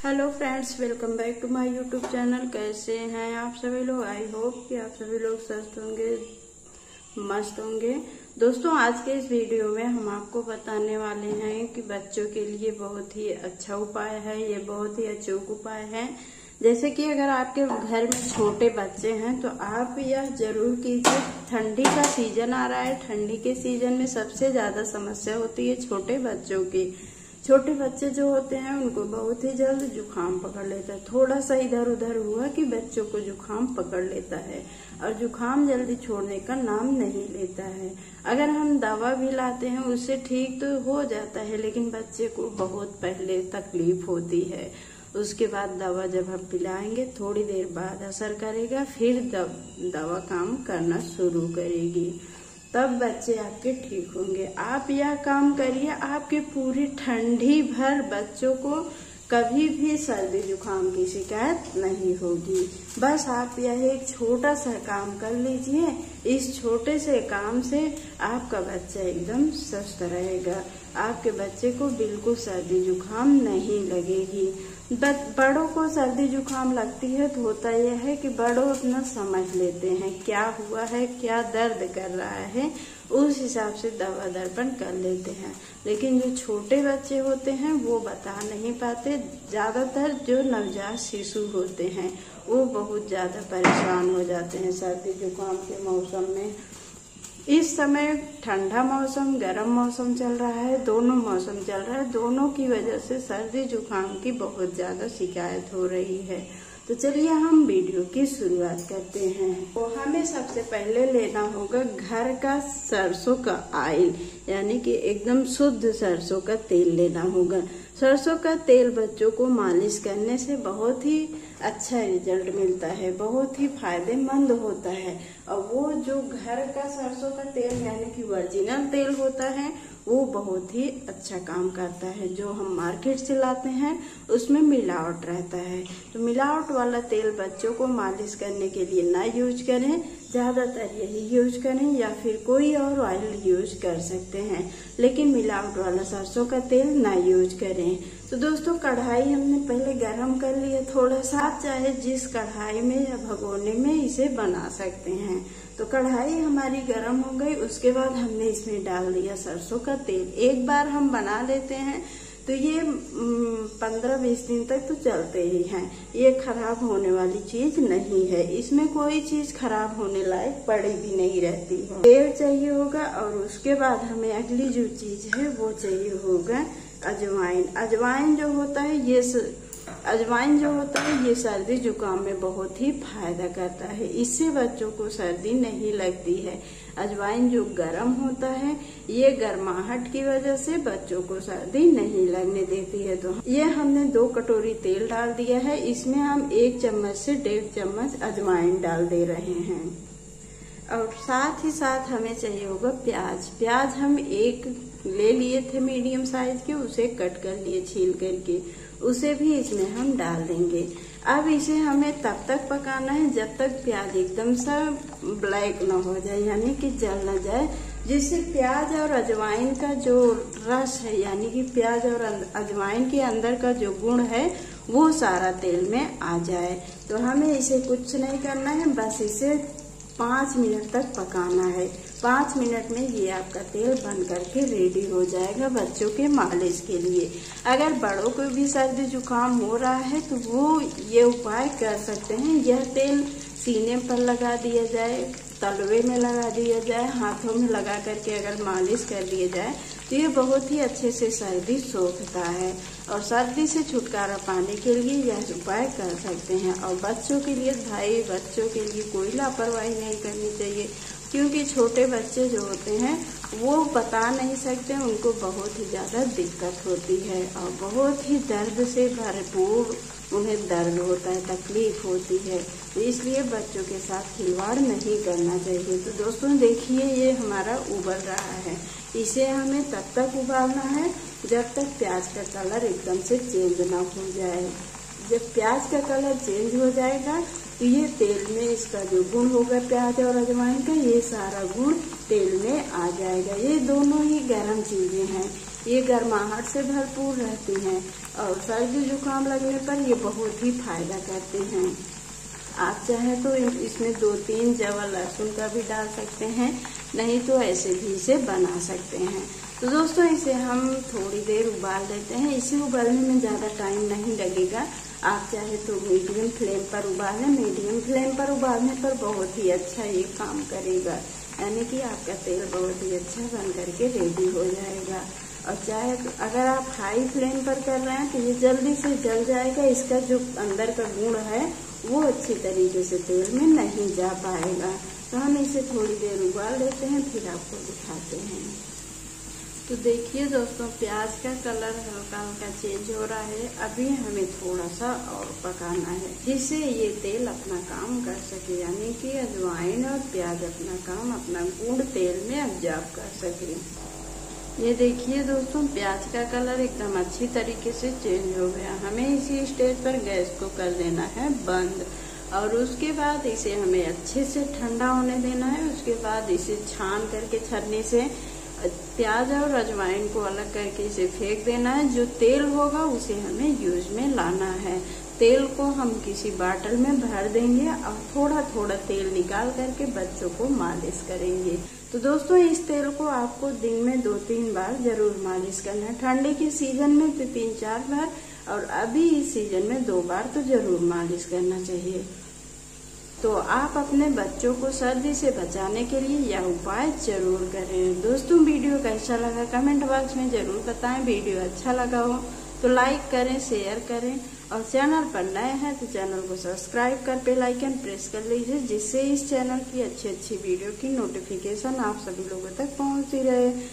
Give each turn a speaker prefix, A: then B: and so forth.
A: Hello friends, welcome back to my YouTube channel. कैसे हैं आप सभी लोग? आई होप कि आप सभी लोग स्वस्थ होंगे, मस्त होंगे। दोस्तों, आज के इस वीडियो में हम आपको बताने वाले हैं कि बच्चों के लिए बहुत ही अच्छा उपाय है। ये बहुत ही अचूक उपाय है। जैसे कि अगर आपके घर में छोटे बच्चे हैं तो आप यह जरूर कीजिए। ठंडी का सीजन आ रहा है। ठंडी के सीजन में सबसे ज्यादा समस्या होती है छोटे बच्चों की। छोटे बच्चे जो होते हैं उनको बहुत ही जल्द जुकाम पकड़ लेता है। थोड़ा सा इधर उधर हुआ कि बच्चों को जुकाम पकड़ लेता है और जुकाम जल्दी छोड़ने का नाम नहीं लेता है। अगर हम दवा भी लाते हैं उससे ठीक तो हो जाता है, लेकिन बच्चे को बहुत पहले तकलीफ होती है। उसके बाद दवा जब हम पिलाएंगे थोड़ी देर बाद असर करेगा, फिर दवा काम करना शुरू करेगी, तब बच्चे आपके ठीक होंगे। आप यह काम करिए, आपके पूरी ठंडी भर बच्चों को कभी भी सर्दी जुकाम की शिकायत नहीं होगी। बस आप यह एक छोटा सा काम कर लीजिए। इस छोटे से काम से आपका बच्चा एकदम स्वस्थ रहेगा। आपके बच्चे को बिल्कुल सर्दी जुकाम नहीं लगेगी। बड़ों को सर्दी जुकाम लगती है तो होता यह है कि बड़ों अपना समझ लेते हैं क्या हुआ है, क्या दर्द कर रहा है, उस हिसाब से दवा दर्पण कर लेते हैं। लेकिन जो छोटे बच्चे होते हैं वो बता नहीं पाते। ज्यादातर जो नवजात शिशु होते हैं वो बहुत ज्यादा परेशान हो जाते हैं सर्दी जुकाम के मौसम में। इस समय ठंडा मौसम, गर्म मौसम चल रहा है, दोनों मौसम चल रहा है। दोनों की वजह से सर्दी जुकाम की बहुत ज्यादा शिकायत हो रही है। तो चलिए हम वीडियो की शुरुआत करते हैं। तो हमें सबसे पहले लेना होगा घर का सरसों का ऑयल, यानी कि एकदम शुद्ध सरसों का तेल लेना होगा। सरसों का तेल बच्चों को मालिश करने से बहुत ही अच्छा रिजल्ट मिलता है, बहुत ही फायदेमंद होता है। और वो जो घर का सरसों का तेल यानी कि ओरिजिनल तेल होता है वो बहुत ही अच्छा काम करता है। जो हम मार्केट से लाते हैं उसमें मिलावट रहता है। तो मिलावट वाला तेल बच्चों को मालिश करने के लिए ना यूज करें, ज्यादातर यही यूज करें, या फिर कोई और ऑयल यूज कर सकते हैं, लेकिन मिलावट वाला सरसों का तेल ना यूज करें। तो दोस्तों, कढ़ाई हमने पहले गरम कर लिया थोड़ा सा। आप चाहे जिस कढ़ाई में या भगोने में इसे बना सकते हैं। तो कढ़ाई हमारी गरम हो गई। उसके बाद हमने इसमें डाल दिया सरसों का तेल। एक बार हम बना लेते हैं तो ये 15-20 दिन तक तो चलते ही हैं। ये खराब होने वाली चीज नहीं है। इसमें कोई चीज खराब होने लायक पड़ी भी नहीं रहती है। तेल चाहिए होगा और उसके बाद हमें अगली जो चीज है वो चाहिए होगा अजवाइन। अजवाइन जो होता है ये सर्दी जुकाम में बहुत ही फायदा करता है। इससे बच्चों को सर्दी नहीं लगती है। अजवाइन जो गर्म होता है ये गर्माहट की वजह से बच्चों को सर्दी नहीं लगने देती है। तो ये हमने 2 कटोरी तेल डाल दिया है। इसमें हम 1 चम्मच से 1.5 चम्मच अजवाइन डाल दे रहे हैं। और साथ ही साथ हमें चाहिए होगा प्याज। प्याज हम 1 ले लिए थे मीडियम साइज के, उसे कट कर लिए छील करके, उसे भी इसमें हम डाल देंगे। अब इसे हमें तब तक पकाना है जब तक प्याज एकदम सा ब्लैक न हो जाए, यानी कि जल न जाए, जिससे प्याज और अजवाइन का जो रस है, यानी कि प्याज और अजवाइन के अंदर का जो गुण है वो सारा तेल में आ जाए। तो हमें इसे कुछ नहीं करना है, बस इसे 5 मिनट तक पकाना है। 5 मिनट में ये आपका तेल बन करके रेडी हो जाएगा बच्चों के मालिश के लिए। अगर बड़ों को भी सर्दी जुकाम हो रहा है तो वो ये उपाय कर सकते हैं। यह तेल सीने पर लगा दिया जाए, तलवे में लगा दिया जाए, हाथों में लगा करके अगर मालिश कर दिया जाए तो ये बहुत ही अच्छे से सर्दी सोखता है। और सर्दी से छुटकारा पाने के लिए यह उपाय कर सकते हैं। और बच्चों के लिए बच्चों के लिए कोई लापरवाही नहीं करनी चाहिए, क्योंकि छोटे बच्चे जो होते हैं वो बता नहीं सकते, उनको बहुत ही ज्यादा दिक्कत होती है और बहुत ही दर्द से भरपूर उन्हें दर्द होता है, तकलीफ होती है। तो इसलिए बच्चों के साथ खिलवाड़ नहीं करना चाहिए। तो दोस्तों देखिए, ये हमारा उबल रहा है। इसे हमें तब तक उबालना है जब तक प्याज का कलर एकदम से चेंज ना हो जाए। जब प्याज का कलर चेंज हो जाएगा तो ये तेल में इसका जो गुण होगा प्याज और अजवाइन का, ये सारा गुण तेल में आ जाएगा। ये दोनों ही गर्म चीजें हैं, ये गर्माहट से भरपूर रहती हैं और सर्दी जुकाम लगने पर ये बहुत ही फायदा करते हैं। आप चाहे तो इसमें 2-3 जवा लहसुन का भी डाल सकते हैं, नहीं तो ऐसे भी इसे बना सकते हैं। तो दोस्तों इसे हम थोड़ी देर उबाल देते हैं। इसे उबालने में ज़्यादा टाइम नहीं लगेगा। आप चाहे तो मीडियम फ्लेम पर उबाल लें। मीडियम फ्लेम पर उबालने पर बहुत ही अच्छा ये काम करेगा, यानी कि आपका तेल बहुत ही अच्छा बन करके रेडी हो जाएगा। और चाहे अगर आप हाई फ्लेम पर कर रहे हैं तो ये जल्दी से जल जाएगा। इसका जो अंदर का गुण है वो अच्छी तरीके से तेल में नहीं जा पाएगा। तो हम इसे थोड़ी देर उबाल लेते हैं, फिर आपको दिखाते हैं। तो देखिए दोस्तों, प्याज का कलर हल्का हल्का चेंज हो रहा है। अभी हमें थोड़ा सा और पकाना है जिससे ये तेल अपना काम कर सके, यानी कि अजवाइन और प्याज अपना काम, अपना गुण तेल में अब्जॉर्ब कर सके। ये देखिए दोस्तों, प्याज का कलर एकदम अच्छी तरीके से चेंज हो गया। हमें इसी स्टेज पर गैस को कर देना है बंद और उसके बाद इसे हमें अच्छे से ठंडा होने देना है। उसके बाद इसे छान करके छन्नी से प्याज और अजवाइन को अलग करके इसे फेंक देना है। जो तेल होगा उसे हमें यूज में लाना है। तेल को हम किसी बाटल में भर देंगे और थोड़ा थोड़ा तेल निकाल करके बच्चों को मालिश करेंगे। तो दोस्तों इस तेल को आपको दिन में 2-3 बार जरूर मालिश करना है। ठंडी के सीजन में तो 3-4 बार और अभी इस सीजन में 2 बार तो जरूर मालिश करना चाहिए। तो आप अपने बच्चों को सर्दी से बचाने के लिए यह उपाय जरूर करें। दोस्तों वीडियो कैसा लगा कमेंट बॉक्स में जरूर बताएं। वीडियो अच्छा लगा हो तो लाइक करें, शेयर करें और चैनल पर नए हैं तो चैनल को सब्सक्राइब कर बेल आइकन प्रेस कर लीजिए, जिससे इस चैनल की अच्छी अच्छी वीडियो की नोटिफिकेशन आप सभी लोगों तक पहुंचती रहे।